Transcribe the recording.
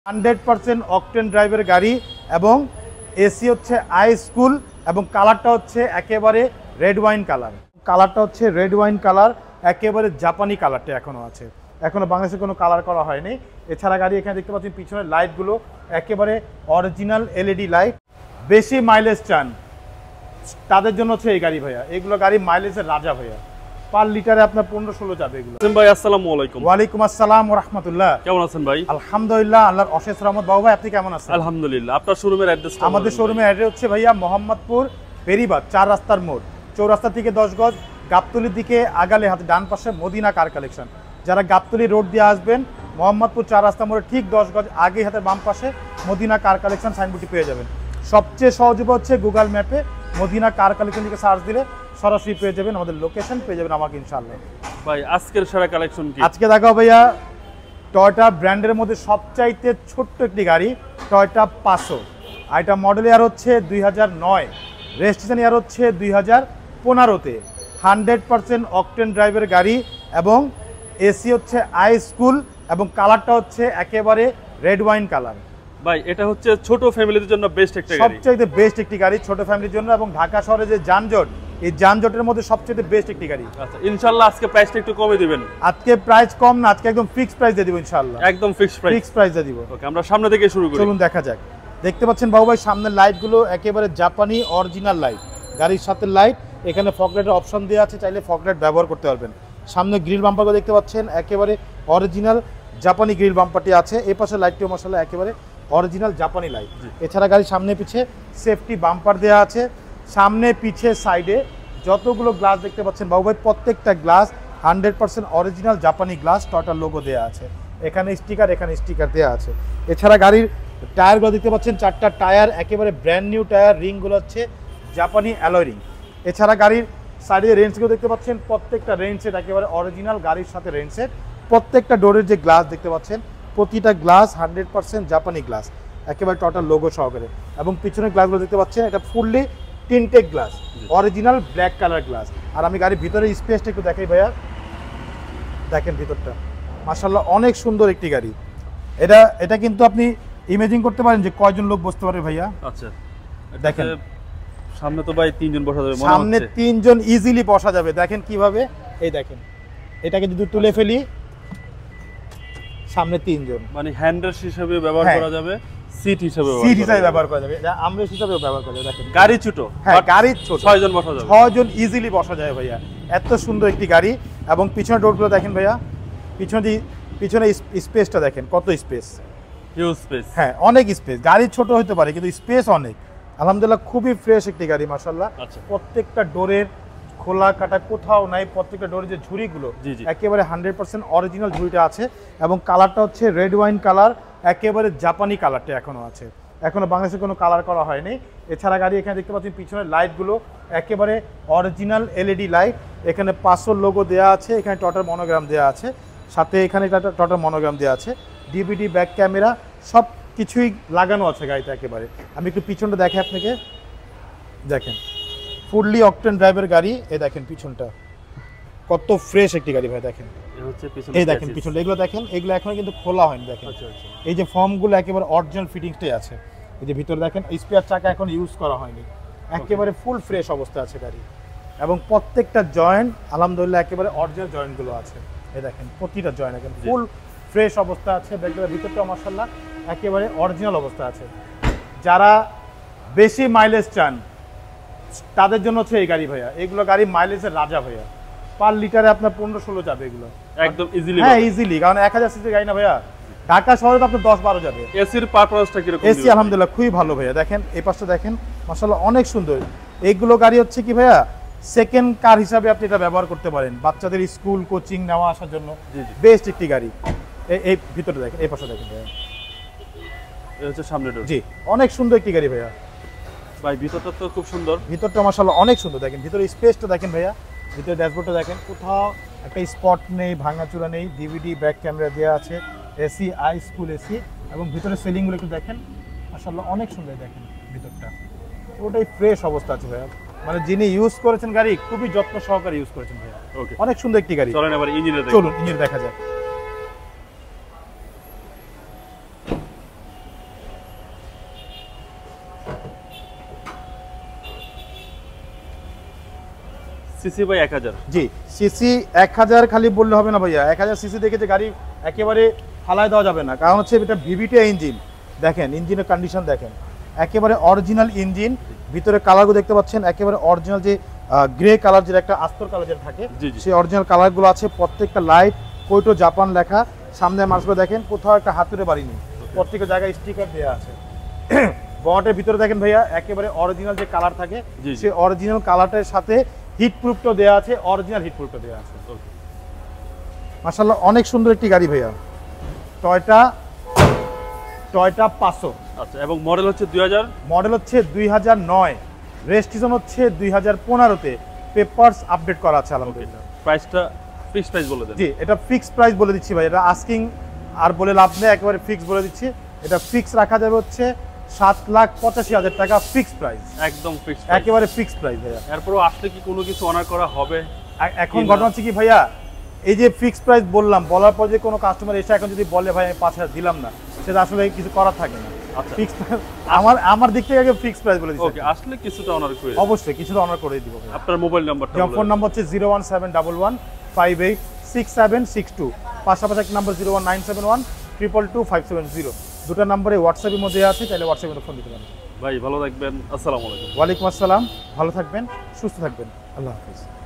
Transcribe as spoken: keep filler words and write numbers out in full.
Hundred percent octane ড্রাইভের গাড়ি এবং এসি হচ্ছে আই স্কুল এবং কালারটা হচ্ছে একেবারে রেড ওয়াইন কালার। কালারটা হচ্ছে রেড ওয়াইন কালার, একেবারে জাপানি কালারটা এখনও আছে, এখনও বাংলাদেশে কোনো কালার করা হয়নি। এছাড়া গাড়ি এখানে দেখতে পাচ্ছেন পিছনের লাইটগুলো একেবারে অরিজিনাল এলইডি লাইট। বেশি মাইলেজ চান তাদের জন্য হচ্ছে এই গাড়ি ভাইয়া, এগুলো গাড়ি মাইলেজের রাজা ভাইয়া, পার লিটারে আপনার পনেরো ষোলো যাবে এগুলো। ভাই আসসালামু আলাইকুম। ওয়ালাইকুম আসসালাম ওয়া রাহমাতুল্লাহ। কেমন আছেন ভাই? আলহামদুলিল্লাহ, আল্লাহর অশেষ রহমত। বাবু ভাই আপনি কেমন আছেন? আলহামদুলিল্লাহ। আপনার শোরুমের অ্যাড্রেস? আমাদের শোরুমের অ্যাড্রেস হচ্ছে ভাইয়া মোহাম্মদপুর বেরিবাদ চার রাস্তার মোড়, চৌরাস্তা থেকে দশ গজ, গাবতলির দিকে আগালে হাতে ডান পাশে মদিনা কার কালেকশন। যারা গাবতলি রোড দিয়ে আসবেন মোহাম্মদপুর চার রাস্তা মোড়ে ঠিক দশ গজ আগে হাতে বাম পাশে মদিনা কার কালেকশন সাইনবোর্ডটি পেয়ে যাবেন। সবচেয়ে সহজ হচ্ছে গুগল ম্যাপে মদিনা কার কালেকশন থেকে সার্চ দিলে সরাসরি পেয়ে যাবেন, আমাদের লোকেশন পেয়ে যাবেন আমাকে ইনশাআল্লাহ। ভাই আজকের সেরা কালেকশন কি? আজকে দেখাও ভাইয়া টয়োটা ব্র্যান্ডের মধ্যে সবচাইতে ছোট্ট একটি গাড়ি, টয়োটা পাসো। আর এটা মডেল ইয়ার হচ্ছে দুই হাজার নয়, রেজিস্ট্রেশন ইয়ার হচ্ছে দুই হাজার পনেরোতে। হান্ড্রেড পার্সেন্ট অকটেন ড্রাইভের গাড়ি এবং এসি হচ্ছে আই স্কুল এবং কালারটা হচ্ছে একেবারে রেড ওয়াইন কালার। ভাই এটা হচ্ছে ছোট ফ্যামিলিদের জন্য বেস্ট একটা গাড়ি, সবচাইতে বেস্ট একটি গাড়ি ছোট ফ্যামিলির জন্য, এবং ঢাকা শহরে যে যানজট, এই যানজটের মধ্যে সবচেয়ে বেস্ট একটি গাড়ি। আচ্ছা ইনশাআল্লাহ আজকে প্রাইসটা একটু কমে দিবেন? আজকে প্রাইস কম না, আজকে একদম ফিক্সড প্রাইস দিয়ে দিব ইনশাআল্লাহ। একদম ফিক্সড প্রাইস? ফিক্সড প্রাইস দিয়ে দিব। ওকে আমরা সামনে থেকে শুরু করি, চলুন দেখা যাক। দেখতে পাচ্ছেন বাবু ভাই সামনের লাইটগুলো একেবারে জাপানি অরিজিনাল লাইট, গাড়ির সাথে লাইট। এখানে ফগ লাইটের অপশন দেওয়া আছে, চাইলে ফগ লাইট ব্যবহার করতে পারবেন। সামনে গ্রিল বাম্পারগুলো দেখতে পাচ্ছেন একেবারে অরিজিনাল জাপানি গ্রিল বাম্পারটি আছে। এই পাশে লাইটটিও মাশাআল্লাহ একেবারে অরিজিনাল জাপানি লাইট। এছাড়া গাড়ির সামনে পিছে সেফটি বাম্পার দেওয়া আছে, সামনে পিছে সাইডে যতগুলো গ্লাস দেখতে পাচ্ছেন বাবু ভাই প্রত্যেকটা গ্লাস হান্ড্রেড পার্সেন্ট অরিজিনাল জাপানি গ্লাস, টয়োটার লোগো দেওয়া আছে। এখানে স্টিকার এখানে স্টিকার দেওয়া আছে। এছাড়া গাড়ির টায়ারগুলো দেখতে পাচ্ছেন চারটা টায়ার একেবারে ব্র্যান্ড নিউ টায়ার, রিংগুলো হচ্ছে জাপানি অ্যালয় রিং। এছাড়া গাড়ির সাইডে রেঞ্জগুলো দেখতে পাচ্ছেন প্রত্যেকটা রেঞ্জ সেট একেবারে অরিজিনাল, গাড়ির সাথে রেঞ্জ সেট। প্রত্যেকটা ডোরের যে গ্লাস দেখতে পাচ্ছেন প্রতিটা গ্লাস হান্ড্রেড পার্সেন্ট জাপানি গ্লাস, একেবারে টয়োটার লোগো সহকারে। এবং পিছনের গ্লাসগুলো দেখতে পাচ্ছেন এটা fully tinted glass, original black colour glass. আর আমি গাড়ির ভিতরে স্পেসটা একটু দেখাই ভাইয়া, দেখেন ভিতরটা মাশাআল্লাহ অনেক সুন্দর একটি গাড়ি। এটা এটা কিন্তু আপনি ইমেজিন করতে পারেন যে কয়জন লোক বসতে পারে ভাইয়া। আচ্ছা দেখেন সামনে তো ভাই তিনজন বসা যাবে, সামনে তিনজন ইজিলি বসা যাবে। দেখেন কিভাবে, এই দেখেন এটাকে যদি তুলে ফেলি সামনে তিনজন, মানে হ্যান্ডেল হিসেবে ব্যবহার করা যাবে, সিট হিসেবে সিট হিসেবে ব্যবহার করা যাবে, আমরেশ হিসেবেও ব্যবহার করা যাবে। দেখেন গাড়ি ছোট, হ্যাঁ গাড়ি ছোট, ছয়জন বসা যাবে, ছয়জন ইজিলি বসা যায় ভাইয়া। এত সুন্দর একটি গাড়ি। এবং পিছনে ডোরগুলো দেখেন ভাইয়া, পিছনে পিছনে স্পেসটা দেখেন কত স্পেস, হিউজ স্পেস। হ্যাঁ অনেক স্পেস, গাড়ি ছোট হতে পারে কিন্তু স্পেস অনেক। আলহামদুলিল্লাহ খুবই ফ্রেশ একটি গাড়ি মাশাআল্লাহ। প্রত্যেকটা ডোরের খোলা কাটা কোথাও নাই, প্রত্যেকটা ডোরের যে ঝুড়িগুলো একেবারে হান্ড্রেড পার্সেন্ট অরিজিনাল ঝুড়িটা আছে। এবং কালারটা হচ্ছে রেড ওয়াইন কালার, একেবারে জাপানি কালারটা এখনও আছে, এখনও বাংলাদেশে কোনো কালার করা হয়নি। এছাড়া গাড়ি এখানে দেখতে পাচ্ছেন পিছনের লাইটগুলো একেবারে অরিজিনাল এলইডি লাইট। এখানে পাঁচশোর লোগো দেওয়া আছে, এখানে টয়োটার মনোগ্রাম দেওয়া আছে, সাথে এখানে টয়োটার মনোগ্রাম দেওয়া আছে। ডিভিডি ব্যাক ক্যামেরা সব কিছুই লাগানো আছে গাড়িতে একেবারে। আমি একটু পিছনটা দেখে আপনাকে, দেখেন ফুললি অকটেন ড্রাইভের গাড়ি। এই দেখেন পিছনটা কত ফ্রেশ একটি গাড়ি ভাই, দেখেন এই দেখেন পিছনটা, এগুলো দেখেন এগুলো এখনো কিন্তু খোলা হয়নি। দেখেন এই যে ফর্মগুলো একেবারে অরিজিনাল ফিটিংসটাই আছে। এই যে ভিতরে দেখেন স্পেয়ার চাকা এখন ইউজ করা হয়নি, একেবারে ফুল ফ্রেশ অবস্থা আছে গাড়ি। এবং প্রত্যেকটা জয়েন্ট আলহামদুলিল্লাহ একেবারে অরিজিনাল জয়েন্টগুলো আছে। এই দেখেন প্রতিটা জয়েন্ট এখন ফুল ফ্রেশ অবস্থা আছে। ব্যাগটার ভিতরটা মাশাআল্লাহ একেবারে অরিজিনাল অবস্থা আছে। যারা বেশি মাইলেজ চান তাদের জন্য হচ্ছে এই গাড়ি ভাইয়া, এগুলো গাড়ি মাইলেজের রাজা ভাইয়া, পার লিটারে আপনার পনেরো ষোলো যাবে এগুলো একদম ইজিলি। হ্যাঁ ইজিলি, কারণ এক হাজার সিসির গাড়ি না ভাইয়া, ঢাকা শহরে তো আপনার দশ বারো যাবে। এসির পারফরম্যান্সটা কিরকম? এসি আলহামদুলিল্লাহ খুবই ভালো ভাইয়া। দেখেন এই পাশটা দেখেন মাশাআল্লাহ অনেক সুন্দর। এইগুলো গাড়ি হচ্ছে কি ভাইয়া সেকেন্ড কার হিসাবে আপনি এটা ব্যবহার করতে পারেন, বাচ্চাদের স্কুল কোচিং নেওয়া আসার জন্য বেস্ট একটি গাড়ি। এই ভিতরে দেখেন, এই পাশে দেখেন ভাইয়া, এই হচ্ছে সামনে ডোর। জি অনেক সুন্দর একটি গাড়ি ভাইয়া। ভাই ভিতরটা তো খুব সুন্দর, ভিতরটা মাশাআল্লাহ অনেক সুন্দর। দেখেন ভিতরে স্পেসটা দেখেন ভাইয়া, ভিতরে ড্যাশবোর্ডটা দেখেন কোথাও একটা স্পট নেই, ভাঙাচুরা নেই। ডিভিডি ব্যাক ক্যামেরা দেওয়া আছে, এসি আই স্কুল এসি। এবং ভিতরে সিলিংগুলো একটু দেখেন মাশাআল্লাহ অনেক সুন্দর। দেখেন ভিতরটা পুরোটাই ফ্রেশ অবস্থা আছে ভাইয়া, মানে যিনি ইউজ করেছেন গাড়ি খুবই যত্ন সহকারে ইউজ করেছেন ভাইয়া। অনেক সুন্দর একটি গাড়ি। চলেন এবার ইঞ্জিনে দেখি। চলুন ইঞ্জিন দেখা যাক। সিসি বাই এক হাজার। জি, সিসি এক হাজার খালি বললে হবে না ভাইয়া, এক হাজার সিসি দেখে যে গাড়ি একেবারে ফালায় দেওয়া যাবে না, কারণ হচ্ছে এটা ভিভিটি ইঞ্জিন। দেখেন ইঞ্জিনের কন্ডিশন দেখেন, একেবারে অরিজিনাল ইঞ্জিন। ভিতরে কালারগুলো দেখতে পাচ্ছেন, একেবারে অরিজিনাল যে গ্রে কালার, যেটা একটা আস্তর কালার যেটা থাকে, সেই অরিজিনাল কালারগুলো আছে। প্রত্যেকটা লাইট কোইটো জাপান লেখা। সামনে মার্কসগুলো দেখেন, কোথাও একটা হাতুড়ে বাড়ি নেই, প্রত্যেকটা জায়গায় স্টিকার দেওয়া আছে। বটের ভিতরে দেখেন ভাইয়া, একেবারে অরিজিনাল যে কালার থাকে, সেই অরিজিনাল কালারটার সাথে হিট প্রুফটাও দেওয়া আছে, অরিজিনাল হিট প্রুফটা দেওয়া আছে। মাশাআল্লাহ অনেক সুন্দর একটি গাড়ি ভাইয়া, টয়টা টয়টা পাঁচশো। আচ্ছা, এবং মডেল হচ্ছে দুই হাজার, মডেল হচ্ছে দুই হাজার নয়, রেজিস্ট্রেশন হচ্ছে দুই হাজার পনেরোতে, পেপারস আপডেট করা আছে আলহামদুলিল্লাহ। প্রাইসটা ফিক্স প্রাইস বলে দেন। জি, এটা ফিক্স প্রাইস বলে দিচ্ছি ভাই, এটা আস্কিং আর বলে লাভ নেই, একেবারে ফিক্স বলে দিচ্ছি। এটা ফিক্স রাখা যাবে হচ্ছে সাত লাখ পঁচাশি হাজার টাকা ফিক্স প্রাইস, একদম ফিক্স, একেবারে ফিক্স প্রাইস ভাইয়া। এরপরও আসলে কি কোনো কিছু অনার করা হবে? এখন ঘটনা হচ্ছে কি ভাইয়া, এই যে ফিক্স প্রাইস বললাম, বলার পর যে কোনো কাস্টমার এসে এখন যদি বলে ভাই আমি পাঁচ হাজার দিলাম না, সেটা আসলে কিছু করার থাকে না। আচ্ছা, ফিক্স আমার আমার দিক থেকে আগে ফিক্স প্রাইস বলে দিচ্ছি। ওকে, আসলে কিছুটা অনার করে অবশ্যই কিছুটা অনার করে দিব। আপনার মোবাইল নাম্বারটা বলুন। ফোন নাম্বার হচ্ছে zero one seven double one five eight six seven six two, পাশাপাশি এক number zero one nine seven one triple two five seven zero. দুটো নাম্বারে হোয়াটসঅ্যাপের মধ্যে আছে, চাইলে হোয়াটসঅ্যাপে ফোন দিতে পারেন। ভাই ভালো থাকবেন, আসসালামু আলাইকুম। ওয়ালাইকুম আসসালাম, ভালো থাকবেন, সুস্থ থাকবেন, আল্লাহ হাফিজ।